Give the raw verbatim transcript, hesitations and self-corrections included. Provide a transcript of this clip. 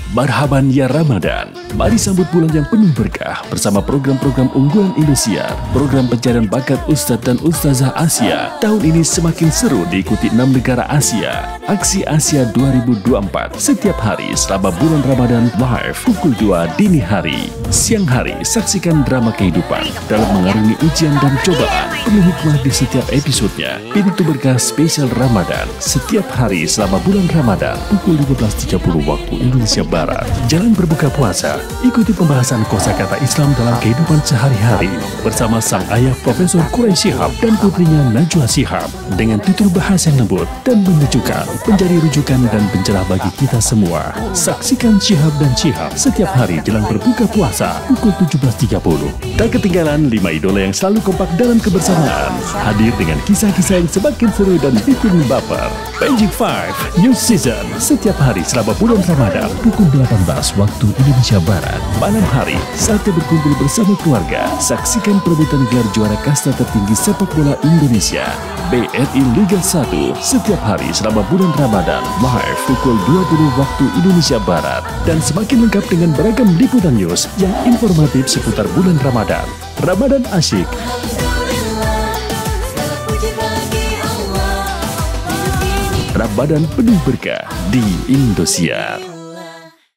Marhaban ya Ramadan. Mari sambut bulan yang penuh berkah bersama program-program unggulan Indosiar. Program pencarian bakat Ustadz dan Ustazah Asia tahun ini semakin seru diikuti enam negara Asia. Aksi Asia dua ribu dua puluh empat setiap hari selama bulan Ramadan live pukul dua dini hari. Siang hari saksikan drama kehidupan dalam mengarungi ujian dan cobaan. Penuh hikmah di setiap episodenya. Pintu berkah spesial Ramadan setiap hari selama bulan Ramadan pukul lima belas tiga puluh waktu Indonesia Barat. Jalan berbuka puasa. Ikuti pembahasan kosakata Islam dalam kehidupan sehari-hari bersama sang ayah Profesor Quraish Shihab dan putrinya Najwa Shihab dengan tutur bahasa yang lembut dan menyejukkan, menjadi rujukan dan pencerah bagi kita semua. Saksikan Shihab dan Shihab setiap hari jelang berbuka puasa pukul tujuh belas tiga puluh. Tak ketinggalan lima idola yang selalu kompak dalam kebersamaan, hadir dengan kisah-kisah yang semakin seru dan bikin baper. Magic Five New Season setiap hari selama bulan Ramadan pukul delapan belas waktu Indonesia Barat. Malam hari, saatnya berkumpul bersama keluarga. Saksikan perebutan gelar juara kasta tertinggi sepak bola Indonesia, B R I Liga satu, setiap hari selama bulan Ramadan, live pukul dua puluh waktu Indonesia Barat. Dan semakin lengkap dengan beragam liputan news yang informatif seputar bulan Ramadan. Ramadan asyik. Ramadan penuh berkah di Indosiar.